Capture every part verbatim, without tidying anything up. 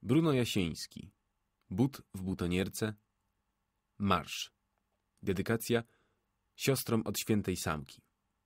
Bruno Jasiński. But w butonierce. Marsz. Dedykacja siostrom od świętej Samki.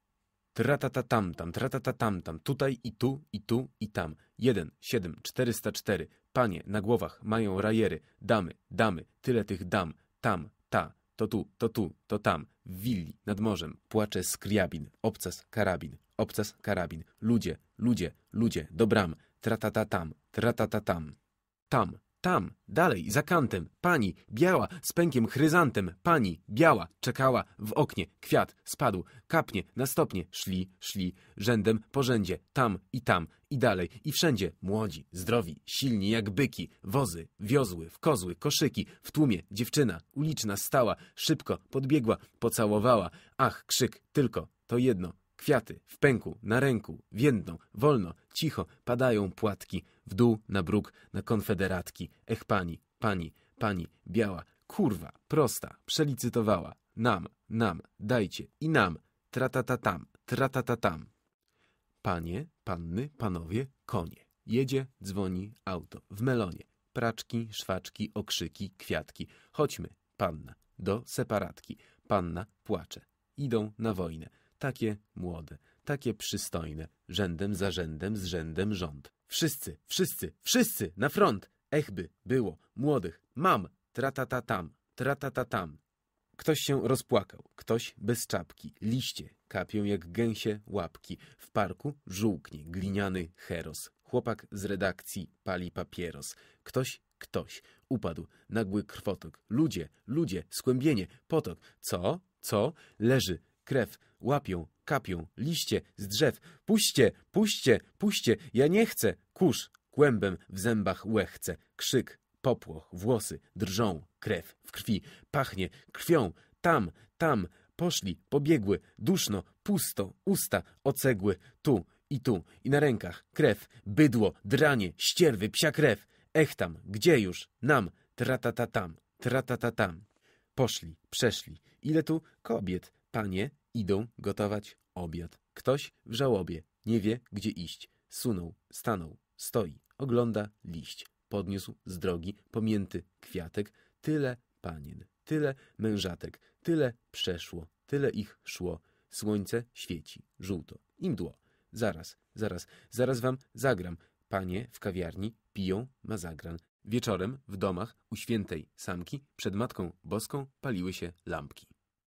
Tratatatamtam, tratatatamtam, tutaj i tu, i tu, i tam. Jeden, siedem, czterysta cztery. Panie na głowach mają rajery. Damy, damy, tyle tych dam. Tam, ta, to tu, to tu, to tam. W willi, nad morzem, płacze skriabin. Obcas, karabin, obcas, karabin. Ludzie, ludzie, ludzie, do bram. Tratatatam, tratatatam. Tam, tam, dalej, za kantem, pani, biała, z pękiem chryzantem, pani, biała, czekała, w oknie, kwiat, spadł, kapnie, na stopnie, szli, szli, rzędem po rzędzie, tam i tam, i dalej, i wszędzie, młodzi, zdrowi, silni jak byki, wozy, wiozły, w kozły, koszyki, w tłumie, dziewczyna, uliczna stała, szybko, podbiegła, pocałowała, ach, krzyk, tylko, to jedno, kwiaty, w pęku, na ręku, więdną, wolno, cicho, padają płatki, w dół, na bruk, na konfederatki. Ech pani, pani, pani, biała, kurwa, prosta, przelicytowała. Nam, nam, dajcie i nam, tratatatam, tratatatam. Panie, panny, panowie, konie. Jedzie, dzwoni auto, w melonie. Praczki, szwaczki, okrzyki, kwiatki. Chodźmy, panna, do separatki. Panna płacze. Idą na wojnę. Takie młode, takie przystojne, rzędem za rzędem, z rzędem rząd. Wszyscy, wszyscy, wszyscy na front! Echby było, młodych, mam, tratatatam, tratatatam. Ktoś się rozpłakał, ktoś bez czapki, liście kapią jak gęsie łapki. W parku żółknie gliniany heros. Chłopak z redakcji pali papieros. Ktoś, ktoś upadł, nagły krwotok. Ludzie, ludzie, skłębienie, potok. Co, co? Leży krew, łapią, kapią, liście z drzew. Puśćcie, puśćcie, puśćcie, ja nie chcę. Kurz, kłębem w zębach łechce. Krzyk, popłoch, włosy drżą, krew w krwi. Pachnie krwią, tam, tam, poszli, pobiegły, duszno, pusto, usta ocegły. Tu i tu, i na rękach krew, bydło, dranie, ścierwy, psia krew. Ech tam, gdzie już, nam, tratatatam, tratatatam. Poszli, przeszli, ile tu kobiet, panie, idą gotować obiad. Ktoś w żałobie, nie wie, gdzie iść. Sunął, stanął, stoi, ogląda liść. Podniósł z drogi pomięty kwiatek. Tyle panien, tyle mężatek, tyle przeszło, tyle ich szło. Słońce świeci, żółto i mdło. Zaraz, zaraz, zaraz wam zagram. Panie w kawiarni piją mazagran. Wieczorem w domach u świętej Samki przed Matką Boską paliły się lampki.